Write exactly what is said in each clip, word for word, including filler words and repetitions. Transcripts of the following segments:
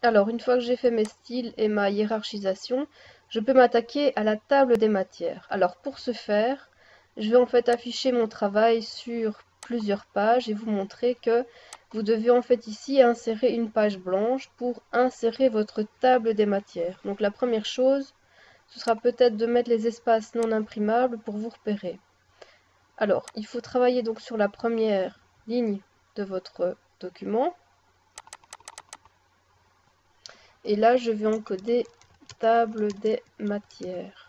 Alors, une fois que j'ai fait mes styles et ma hiérarchisation, je peux m'attaquer à la table des matières. Alors, pour ce faire, je vais en fait afficher mon travail sur plusieurs pages et vous montrer que vous devez en fait ici insérer une page blanche pour insérer votre table des matières. Donc, la première chose, ce sera peut-être de mettre les espaces non imprimables pour vous repérer. Alors, il faut travailler donc sur la première ligne de votre document. Et là, je vais encoder table des matières.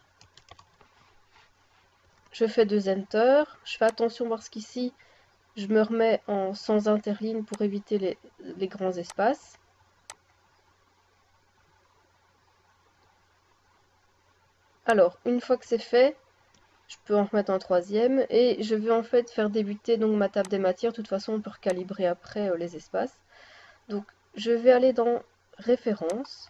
Je fais deux Enter. Je fais attention parce qu'ici, je me remets en sans interligne pour éviter les, les grands espaces. Alors, une fois que c'est fait, je peux en remettre un troisième. Et je vais en fait faire débuter donc ma table des matières. De toute façon, on peut recalibrer après euh, les espaces. Donc, je vais aller dans Références.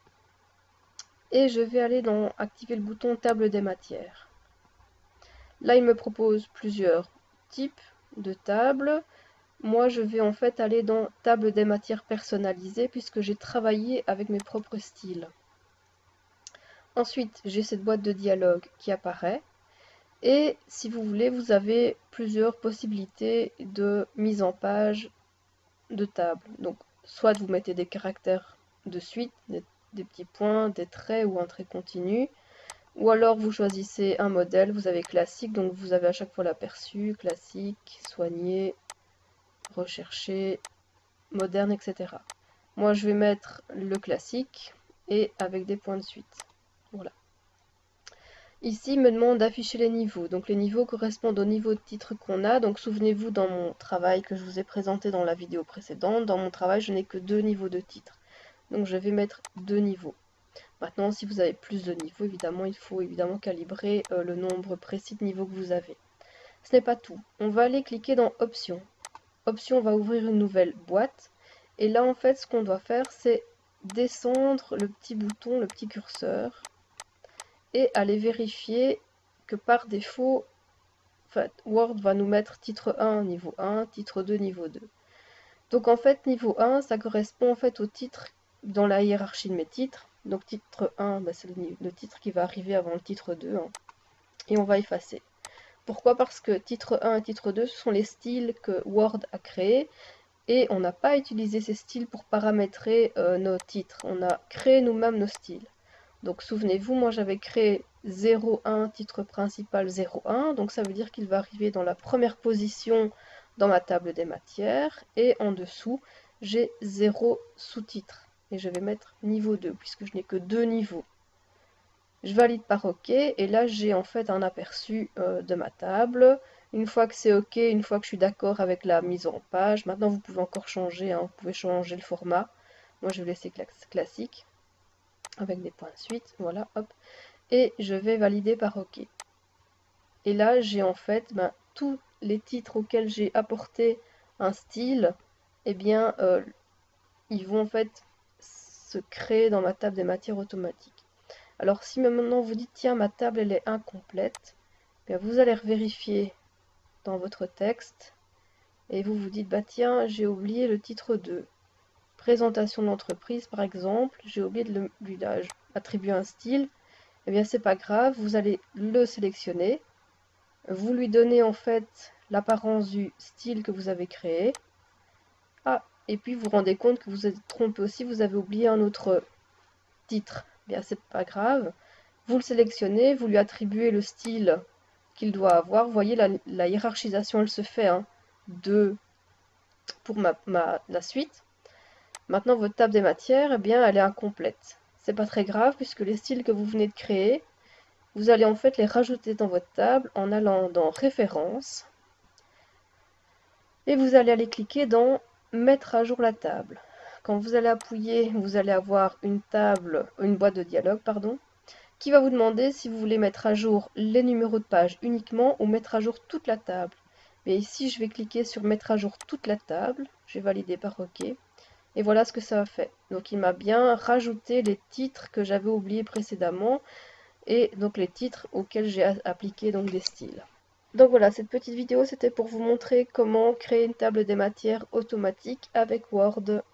Et je vais aller dans activer le bouton table des matières. Là, il me propose plusieurs types de tables. Moi, je vais en fait aller dans table des matières personnalisées puisque j'ai travaillé avec mes propres styles. Ensuite, j'ai cette boîte de dialogue qui apparaît. Et si vous voulez, vous avez plusieurs possibilités de mise en page de table. Donc, soit vous mettez des caractères de suite, des, des petits points, des traits ou un trait continu. Ou alors vous choisissez un modèle, vous avez classique, donc vous avez à chaque fois l'aperçu, classique, soigné, recherché, moderne, et cetera. Moi je vais mettre le classique et avec des points de suite. Voilà. Ici il me demande d'afficher les niveaux. Donc les niveaux correspondent au niveau de titre qu'on a. Donc souvenez-vous dans mon travail que je vous ai présenté dans la vidéo précédente, dans mon travail je n'ai que deux niveaux de titre. Donc je vais mettre deux niveaux. Maintenant, si vous avez plus de niveaux, évidemment, il faut évidemment calibrer euh, le nombre précis de niveaux que vous avez. Ce n'est pas tout. On va aller cliquer dans Options. Options va ouvrir une nouvelle boîte. Et là, en fait, ce qu'on doit faire, c'est descendre le petit bouton, le petit curseur, et aller vérifier que par défaut, en fait, Word va nous mettre titre un, niveau un, titre deux, niveau deux. Donc en fait, niveau un, ça correspond en fait au titre dans la hiérarchie de mes titres. Donc titre un, bah, c'est le, le titre qui va arriver avant le titre deux. Hein. Et on va effacer. Pourquoi? Parce que titre un et titre deux, ce sont les styles que Word a créés. Et on n'a pas utilisé ces styles pour paramétrer euh, nos titres. On a créé nous-mêmes nos styles. Donc souvenez-vous, moi j'avais créé zéro un, titre principal zéro un. Donc ça veut dire qu'il va arriver dans la première position dans ma table des matières. Et en dessous, j'ai zéro sous-titre. Et je vais mettre niveau deux, puisque je n'ai que deux niveaux. Je valide par OK, et là j'ai en fait un aperçu euh, de ma table. Une fois que c'est OK, une fois que je suis d'accord avec la mise en page, maintenant vous pouvez encore changer, hein, vous pouvez changer le format. Moi je vais laisser classique, avec des points de suite, voilà, hop. Et je vais valider par OK. Et là j'ai en fait ben, tous les titres auxquels j'ai apporté un style, eh bien euh, ils vont en fait se créer dans ma table des matières automatiques. Alors si maintenant vous dites tiens ma table elle est incomplète, bien, vous allez vérifier dans votre texte et vous vous dites bah tiens j'ai oublié le titre deux. Présentation d'entreprise par exemple, j'ai oublié de lui attribuer un style, et eh bien c'est pas grave, vous allez le sélectionner, vous lui donnez en fait l'apparence du style que vous avez créé. Ah, et puis vous vous rendez compte que vous êtes trompé aussi, vous avez oublié un autre titre. Eh bien c'est pas grave. Vous le sélectionnez, vous lui attribuez le style qu'il doit avoir. Vous voyez, la, la hiérarchisation, elle se fait hein, de, pour ma, ma, la suite. Maintenant, votre table des matières, eh bien, elle est incomplète. C'est pas très grave, puisque les styles que vous venez de créer, vous allez en fait les rajouter dans votre table en allant dans Références. Et vous allez aller cliquer dans Mettre à jour la table. Quand vous allez appuyer, vous allez avoir une table, une boîte de dialogue, pardon, qui va vous demander si vous voulez mettre à jour les numéros de page uniquement ou mettre à jour toute la table. Mais ici, je vais cliquer sur mettre à jour toute la table. Je vais valider par OK. Et voilà ce que ça a fait. Donc il m'a bien rajouté les titres que j'avais oubliés précédemment et donc les titres auxquels j'ai appliqué donc des styles. Donc voilà, cette petite vidéo c'était pour vous montrer comment créer une table des matières automatique avec Word.